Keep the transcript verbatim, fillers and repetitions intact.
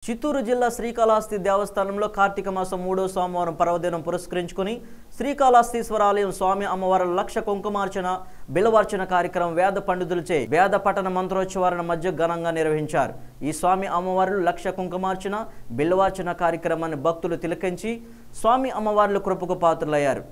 చిత్తూరు జిల్లా శ్రీకాళహస్తి దేవస్థానంలో కార్తీక మాసం మూడో సోమవారం పర్వదినం పురస్కరించుకుని శ్రీకాళహస్తీశ్వర ఆలయం స్వామి అమ్మవార్ల లక్ష కుంకుమార్చన బిల్వార్చన కార్యక్రమం వేద పండితులచే వేద పఠన మంత్రోచ్చారణ మధ్య ఘనంగా నిర్వహించారు। ఈ స్వామి అమ్మవార్లు లక్ష కుంకుమార్చన బిల్వార్చన కార్యక్రమాన్ని భక్తులు తిలకించి స్వామి అమ్మవార్ల కృపకు పాత్రులయ్యారు।